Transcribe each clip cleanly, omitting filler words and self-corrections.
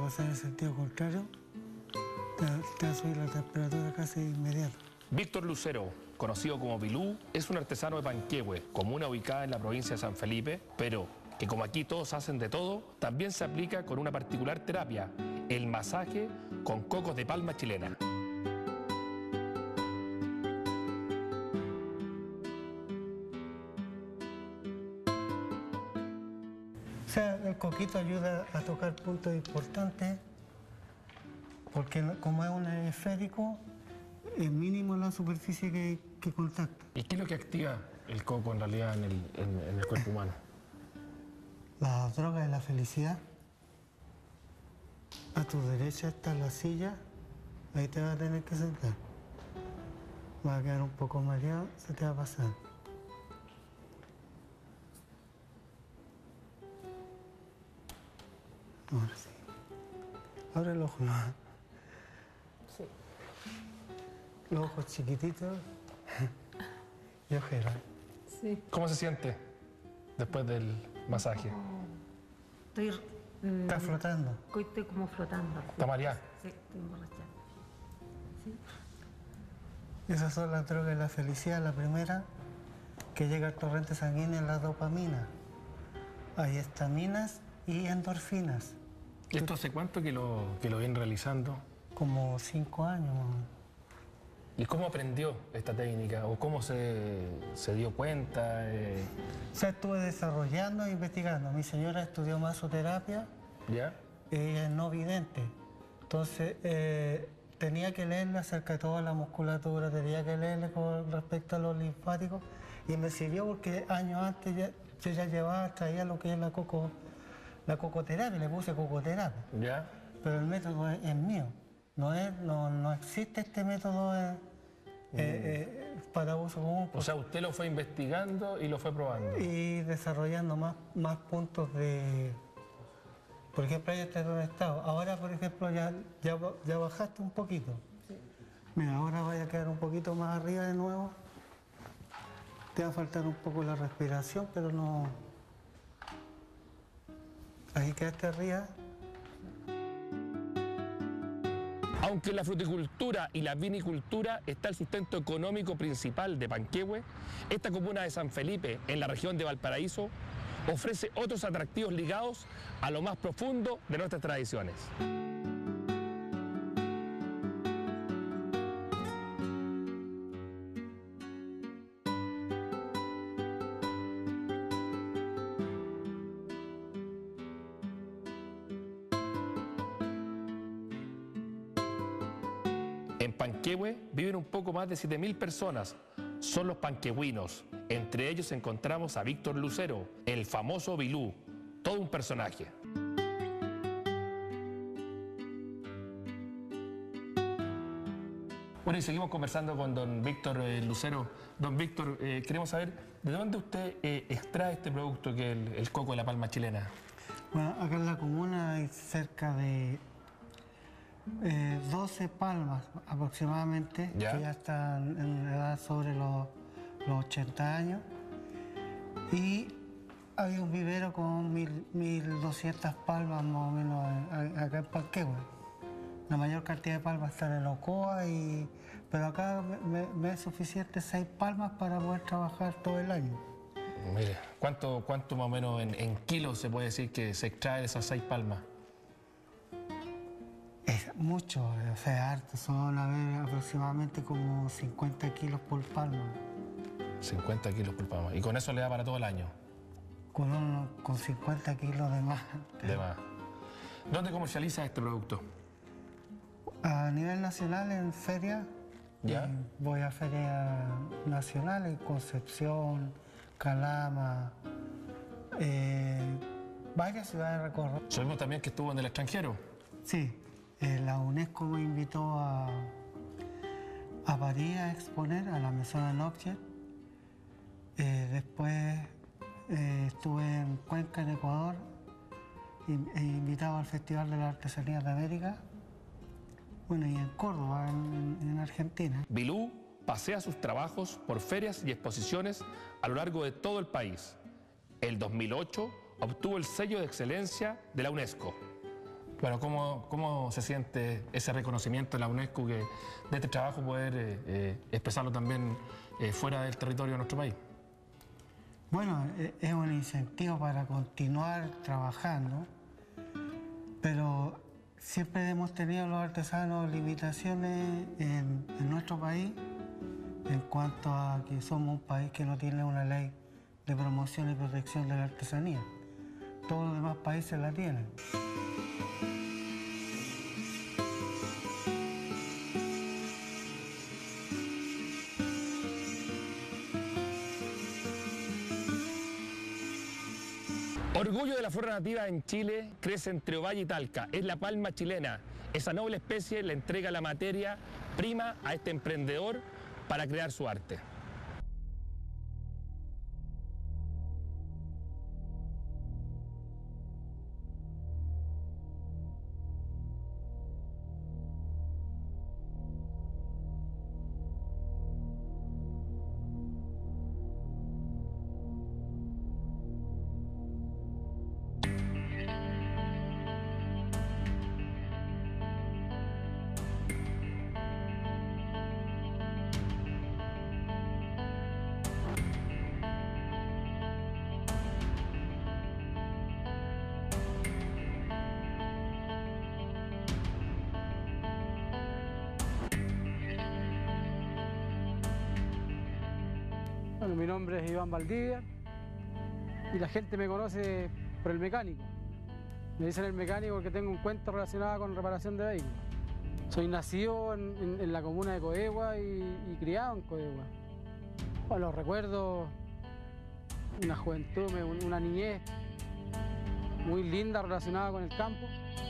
pasar en el sentido contrario, te va a subir la temperatura casi inmediata. Víctor Lucero, conocido como Bilú, es un artesano de Panquehue, comuna ubicada en la provincia de San Felipe, pero que como aquí todos hacen de todo, también se aplica con una particular terapia, el masaje con cocos de palma chilena. O sea, el coquito ayuda a tocar puntos importantes, porque como es un esférico, es mínimo la superficie que contacta. ¿Y qué es lo que activa el coco en realidad en el cuerpo humano? La droga de la felicidad. A tu derecha está la silla, ahí te vas a tener que sentar. Vas a quedar un poco mareado, se te va a pasar. Ahora sí. Abre el ojo. Sí. Los ojos chiquititos y ojeras. Sí. ¿Cómo se siente después del masaje? Estoy... Está flotando. Hoy estoy como flotando. ¿Está mareada? Sí, estoy emborrachada. Sí. Esas son las drogas de la felicidad. La primera, que llega al torrente sanguíneo, es la dopamina. Hay estaminas y endorfinas. ¿Esto hace cuánto que lo vienen realizando? Como 5 años. ¿Y cómo aprendió esta técnica? ¿O cómo se dio cuenta? O sea, estuve desarrollando e investigando. Mi señora estudió masoterapia. ¿Ya? Ella es no vidente. Entonces, tenía que leerle acerca de toda la musculatura, tenía que leerle con respecto a los linfáticos. Y me sirvió porque años antes yo ya traía lo que es la cocoterapia, le puse cocoterapia. ¿Ya? Pero el método es mío. No existe este método para uso común. O sea, usted lo fue investigando y lo fue probando. Y desarrollando más puntos de... Por ejemplo, ahí está en un estado. Ahora, por ejemplo, ya bajaste un poquito. Sí. Mira, ahora vaya a quedar un poquito más arriba de nuevo. Te va a faltar un poco la respiración, pero no... Ahí quedaste arriba. Aunque en la fruticultura y la vinicultura está el sustento económico principal de Panquehue, esta comuna de San Felipe, en la región de Valparaíso, ofrece otros atractivos ligados a lo más profundo de nuestras tradiciones. En Panquehue viven un poco más de 7.000 personas. Son los panquehuinos. Entre ellos encontramos a Víctor Lucero, el famoso Bilú, todo un personaje. Bueno, y seguimos conversando con don Víctor Lucero. Don Víctor, queremos saber, ¿de dónde usted extrae este producto que es el coco de la palma chilena? Bueno, acá en la comuna hay cerca de 12 palmas aproximadamente, ¿Ya? que ya están en edad sobre los 80 años. Y hay un vivero con 1.200 palmas más o menos acá en Panquehue. La mayor cantidad de palmas están en Ocoa, pero acá me es suficiente 6 palmas para poder trabajar todo el año. Mire, ¿cuánto más o menos en kilos se puede decir que se extrae de esas 6 palmas? Es mucho, o sea, harto. Son aproximadamente como 50 kilos por palma. 50 kilos por palma. ¿Y con eso le da para todo el año? Con 50 kilos de más. De más. ¿Dónde comercializa este producto? A nivel nacional, en ferias. ¿Ya? Voy a ferias nacionales, Concepción, Calama, varias ciudades recorro. Sabemos también que estuvo en el extranjero. Sí, la UNESCO me invitó a París a exponer a la Maison de Objet. Después estuve en Cuenca, en Ecuador, invitado al Festival de las Artesanías de América. Bueno, y en Córdoba, en Argentina. Bilú pasea sus trabajos por ferias y exposiciones a lo largo de todo el país. El 2008 obtuvo el sello de excelencia de la UNESCO. Bueno, ¿cómo se siente ese reconocimiento de la UNESCO de este trabajo, poder expresarlo también fuera del territorio de nuestro país? Bueno, es un incentivo para continuar trabajando, pero siempre hemos tenido los artesanos limitaciones en nuestro país en cuanto a que somos un país que no tiene una ley de promoción y protección de la artesanía. Todos los demás países la tienen. Orgullo de la flora nativa en Chile, crece entre Ovalle y Talca. Es la palma chilena. Esa noble especie le entrega la materia prima a este emprendedor para crear su arte. Bueno, mi nombre es Iván Valdivia y la gente me conoce por el mecánico. Me dicen el mecánico porque tengo un cuento relacionado con reparación de vehículos. Soy nacido en la comuna de Coegua y criado en Coegua. Bueno, recuerdo una juventud, una niñez muy linda relacionada con el campo.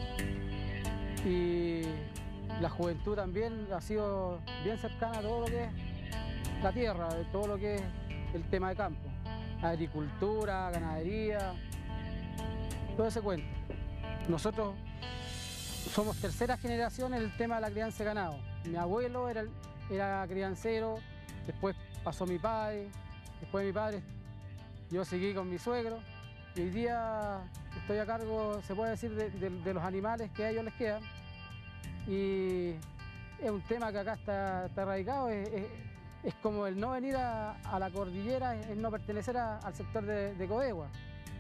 Y la juventud también ha sido bien cercana a todo lo que es la tierra, de todo lo que es el tema de campo, agricultura, ganadería, todo ese cuento. Nosotros somos tercera generación en el tema de la crianza de ganado. Mi abuelo era criancero, después pasó mi padre, después de mi padre yo seguí con mi suegro y hoy día estoy a cargo, se puede decir, de los animales que a ellos les quedan. Y es un tema que acá está radicado. Es como el no venir a la cordillera, es no pertenecer al sector de Coegua.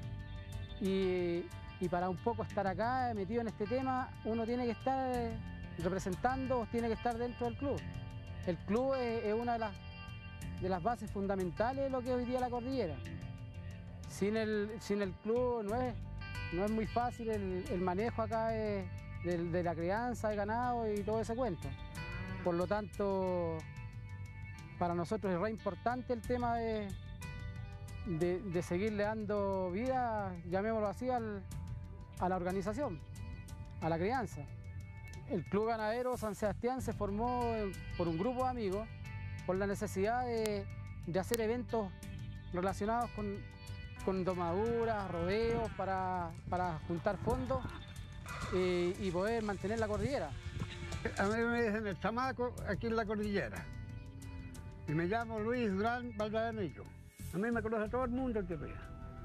Y para un poco estar acá, metido en este tema, uno tiene que estar representando, tiene que estar dentro del club. El club es una de las bases fundamentales de lo que es hoy día la cordillera. Sin el club no es muy fácil el manejo acá de la crianza de ganado y todo ese cuento. Por lo tanto, para nosotros es re importante el tema de seguirle dando vida, llamémoslo así, a la organización, a la crianza. El Club Ganadero San Sebastián se formó por un grupo de amigos por la necesidad de hacer eventos relacionados con domaduras, rodeos, para juntar fondos y poder mantener la cordillera. A mí me dicen el chamaco aquí en la cordillera. Y me llamo Luis Durán Valdebenito. A mí me conoce todo el mundo aquí arriba.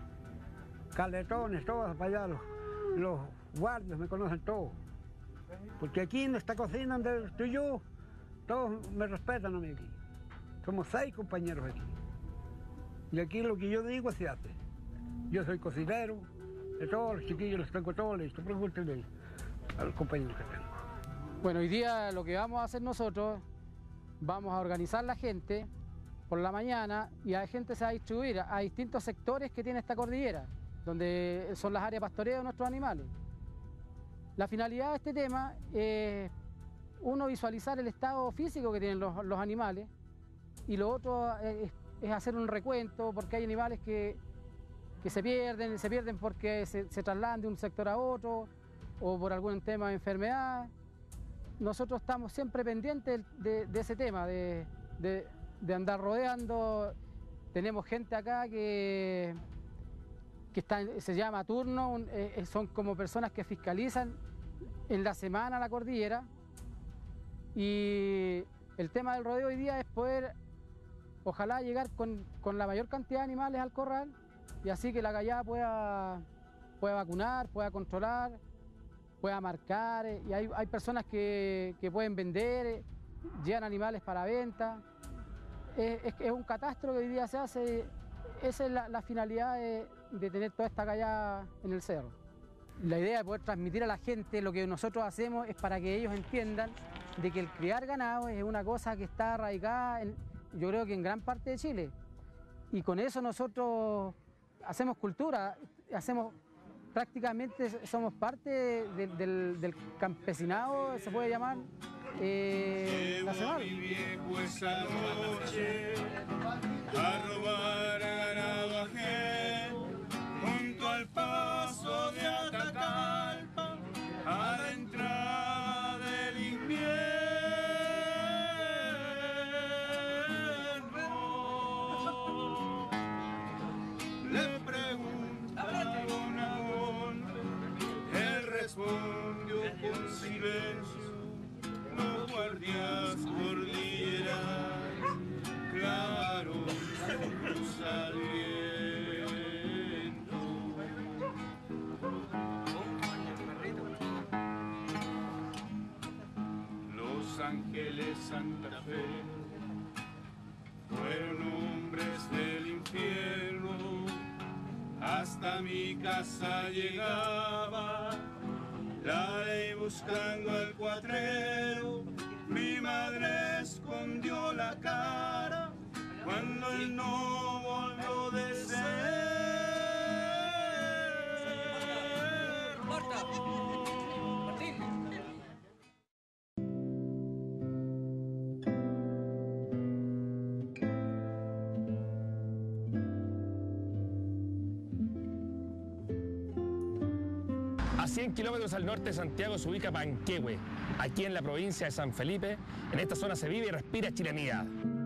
Caletones, todos para allá, los guardias me conocen todos. Porque aquí en esta cocina donde estoy yo, todos me respetan a mí aquí. Somos 6 compañeros aquí. Y aquí lo que yo digo se hace. Yo soy cocinero, de todos los chiquillos les tengo todo listo, pregúntenle a los compañeros que tengo. Bueno, hoy día lo que vamos a hacer nosotros, vamos a organizar la gente por la mañana y la gente se va a distribuir a distintos sectores que tiene esta cordillera, donde son las áreas pastoreas de nuestros animales. La finalidad de este tema es, uno, visualizar el estado físico que tienen los animales, y lo otro es hacer un recuento, porque hay animales que se pierden porque se trasladan de un sector a otro o por algún tema de enfermedad. Nosotros estamos siempre pendientes de ese tema, de andar rodeando. Tenemos gente acá que se llama turno, son como personas que fiscalizan en la semana la cordillera. Y el tema del rodeo hoy día es poder, ojalá, llegar con la mayor cantidad de animales al corral, y así que la gallada pueda vacunar, pueda controlar pueda marcar, y hay personas que pueden vender, llevan animales para venta. Es un catastro que hoy día se hace. Esa es la finalidad de tener toda esta callada en el cerro. La idea de poder transmitir a la gente lo que nosotros hacemos es para que ellos entiendan de que el criar ganado es una cosa que está arraigada, yo creo que en gran parte de Chile. Y con eso nosotros hacemos cultura, prácticamente somos parte del campesinado, se puede llamar, nacional. A robar ganado ajeno, junto al paso de Atacalpa, a la entrada del invierno. Le preguntaron a golpe, él respondió con silencio: no guardias cordilleras, claro, al viento. Los Ángeles Santa Fe fueron hombres del infierno, hasta mi casa llegaba la ley buscando al cuatrero. Mi madre escondió la cara cuando él no volvió de ser. A 100 kilómetros al norte de Santiago se ubica Panquehue. Aquí en la provincia de San Felipe, en esta zona se vive y respira chilenidad.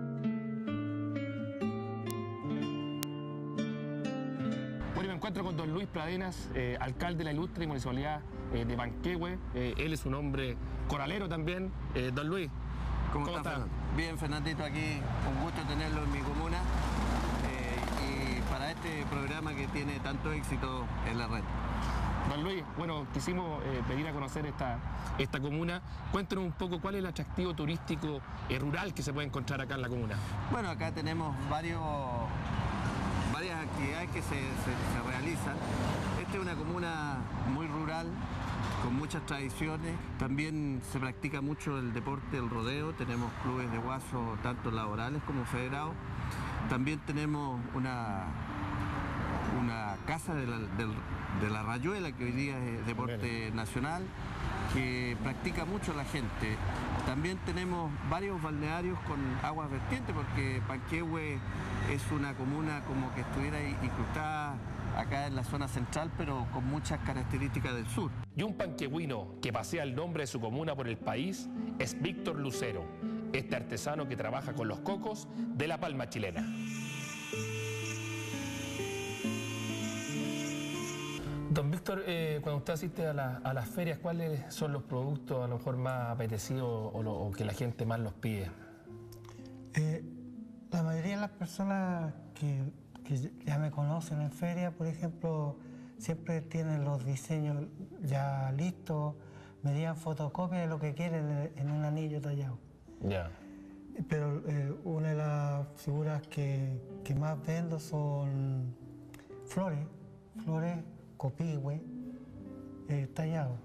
Bueno, me encuentro con don Luis Pradenas, alcalde de la ilustre municipalidad de Panquehue. Él es un hombre coralero también. Don Luis, ¿cómo está? Bien, Fernandito, aquí un gusto tenerlo en mi comuna y para este programa que tiene tanto éxito en la red. Don Luis, bueno, quisimos venir a conocer esta comuna. Cuéntenos un poco cuál es el atractivo turístico rural que se puede encontrar acá en la comuna. Bueno, acá tenemos varias actividades que se realizan. Esta es una comuna muy rural, con muchas tradiciones. También se practica mucho el deporte, el rodeo. Tenemos clubes de guaso, tanto laborales como federados. También tenemos una casa de la Rayuela, que hoy día es deporte nacional, que practica mucho la gente. También tenemos varios balnearios con aguas vertientes, porque Panquehue es una comuna como que estuviera incrustada acá en la zona central, pero con muchas características del sur. Y un panquehuino que pasea el nombre de su comuna por el país es Víctor Lucero, este artesano que trabaja con los cocos de la palma chilena. Don Víctor, cuando usted asiste a las ferias, ¿cuáles son los productos a lo mejor más apetecidos o que la gente más los pide? La mayoría de las personas que ya me conocen en feria, por ejemplo, siempre tienen los diseños ya listos, me dieran fotocopia de lo que quieren en un anillo tallado. Ya. Pero una de las figuras que más vendo son flores, copihue, tallado.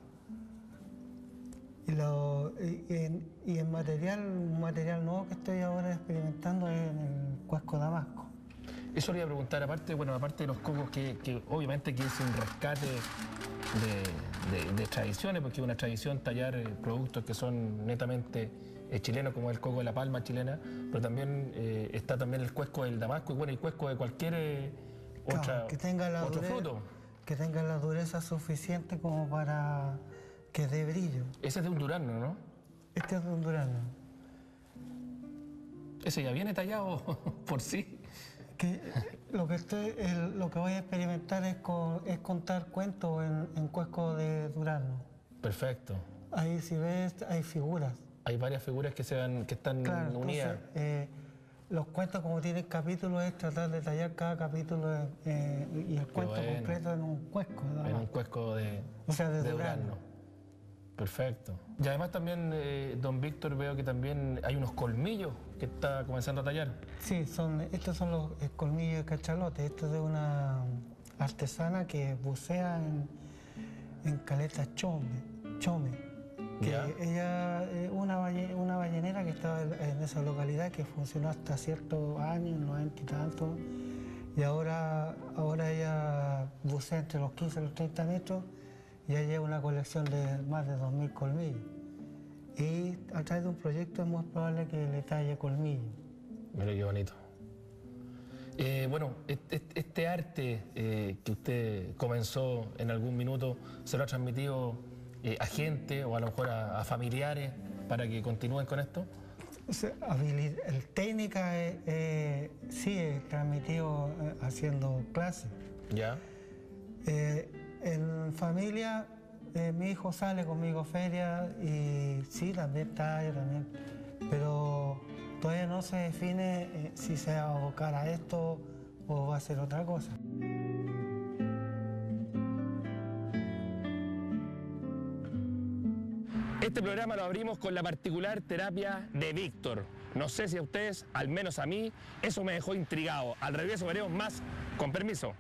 Y el material nuevo que estoy ahora experimentando es en el cuesco damasco. Eso le iba a preguntar, aparte de los cocos, que obviamente que es un rescate de tradiciones, porque es una tradición tallar productos que son netamente chilenos, como el coco de la palma chilena, pero también está también el cuesco del damasco y bueno, el cuesco de cualquier otro fruto. Que tenga la dureza suficiente como para que dé brillo. Ese es de un durazno, ¿no? Este es de un durazno. Ese ya viene tallado por sí. Lo que voy a experimentar es contar cuentos en cuesco de durazno. Perfecto. Ahí si ves, hay figuras. Hay varias figuras que están unidas. Entonces, los cuentos, como tienen capítulos, es tratar de tallar cada capítulo y el cuento completo en un cuesco. En un cuesco de durazno. Perfecto. Y además también, don Víctor, veo que también hay unos colmillos que está comenzando a tallar. Sí, estos son los colmillos de cachalote. Esto es de una artesana que bucea en caleta Chome. Que Ya. ella es una ballenera que estaba en esa localidad que funcionó hasta ciertos años, 90 y tantos. Y ahora ella bucea entre los 15 y los 30 metros. Ya lleva una colección de más de 2.000 colmillos. Y a través de un proyecto es muy probable que le talle colmillos. Mira qué bonito. Bueno, este arte que usted comenzó en algún minuto, ¿se lo ha transmitido a gente o a lo mejor a familiares para que continúen con esto? El técnica sí es transmitido haciendo clases. Ya. En familia, mi hijo sale conmigo a feria y sí, también talla, también. Pero todavía no se define si se va a abocar a esto o va a ser otra cosa. Este programa lo abrimos con la particular terapia de Víctor. No sé si a ustedes, al menos a mí, eso me dejó intrigado. Al regreso veremos más. Con permiso.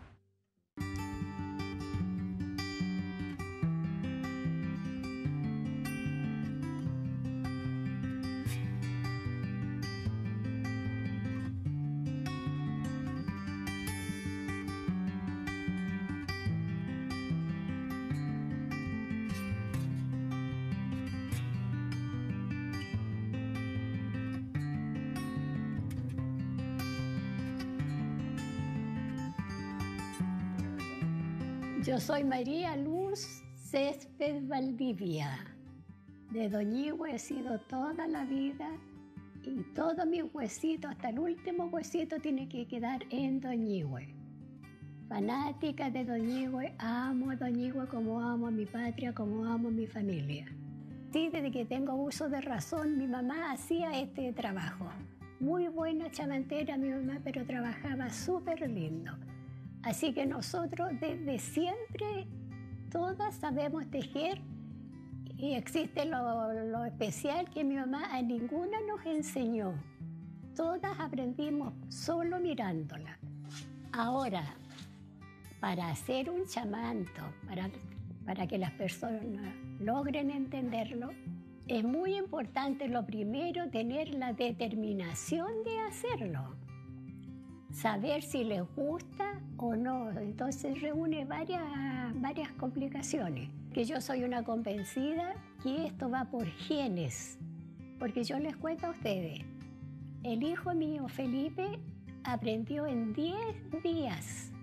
Yo soy María Luz Césped Valdivia. De Doñihue he sido toda la vida y todos mis huesitos, hasta el último huesito, tiene que quedar en Doñihue. Fanática de Doñihue, amo a Doñihue como amo a mi patria, como amo a mi familia. Sí, desde que tengo uso de razón, mi mamá hacía este trabajo. Muy buena chamantera mi mamá, pero trabajaba súper lindo. Así que nosotros desde siempre todas sabemos tejer y existe lo especial que mi mamá a ninguna nos enseñó. Todas aprendimos solo mirándola. Ahora, para hacer un chamanto, para que las personas logren entenderlo, es muy importante lo primero tener la determinación de hacerlo. Saber si les gusta o no, entonces reúne varias complicaciones. Que yo soy una convencida que esto va por genes, porque yo les cuento a ustedes, el hijo mío Felipe aprendió en 10 días,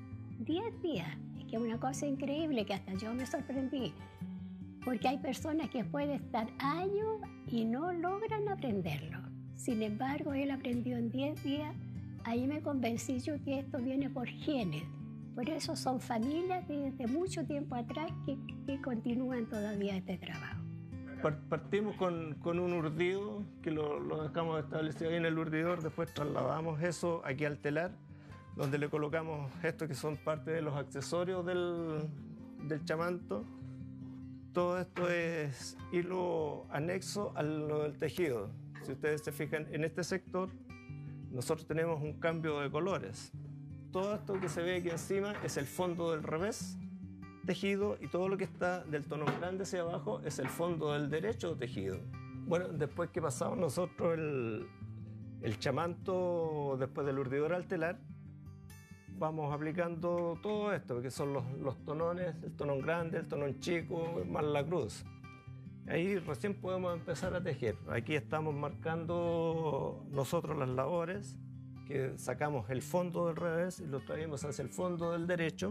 es que es una cosa increíble que hasta yo me sorprendí, porque hay personas que pueden estar años y no logran aprenderlo. Sin embargo, él aprendió en 10 días. Ahí me convencí yo que esto viene por genes. Por eso son familias desde mucho tiempo atrás que continúan todavía este trabajo. Partimos con un urdido que lo dejamos establecido ahí en el urdidor, después trasladamos eso aquí al telar, donde le colocamos estos que son parte de los accesorios del chamanto. Todo esto es hilo anexo a lo del tejido. Si ustedes se fijan en este sector, nosotros tenemos un cambio de colores. Todo esto que se ve aquí encima es el fondo del revés tejido y todo lo que está del tono grande hacia abajo es el fondo del derecho tejido. Bueno, después que pasamos nosotros el chamanto, después del urdidor al telar, vamos aplicando todo esto, que son los tonones, el tonón grande, el tonón chico, más la cruz. Ahí recién podemos empezar a tejer. Aquí estamos marcando nosotros las labores, que sacamos el fondo del revés y lo traemos hacia el fondo del derecho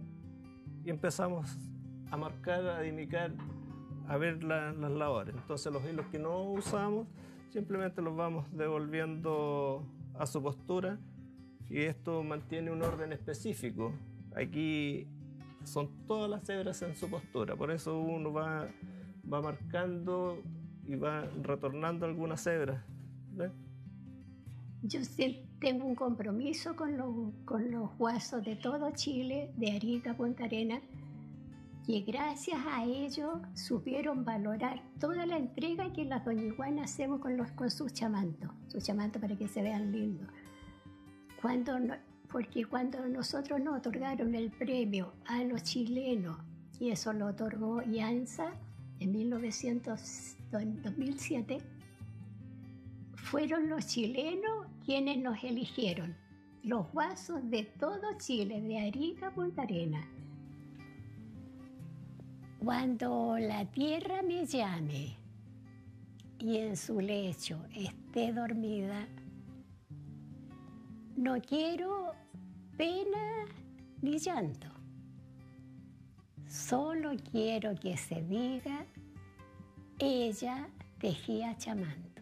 y empezamos a marcar, a dimicar, a ver las labores. Entonces los hilos que no usamos simplemente los vamos devolviendo a su postura y esto mantiene un orden específico. Aquí son todas las hebras en su postura, por eso uno va marcando y va retornando algunas hebras. ¿Ves? Yo sí tengo un compromiso con los guasos de todo Chile, de Arica, Punta Arenas, que gracias a ellos supieron valorar toda la entrega que las doñiguanas hacemos con sus chamantos para que se vean lindos. Porque cuando nosotros nos otorgaron el premio a los chilenos, y eso lo otorgó IANSA en 2007, fueron los chilenos quienes nos eligieron, los guasos de todo Chile, de Arica a Punta Arenas. Cuando la tierra me llame y en su lecho esté dormida, no quiero pena ni llanto, solo quiero que se diga, ella tejía chamanto.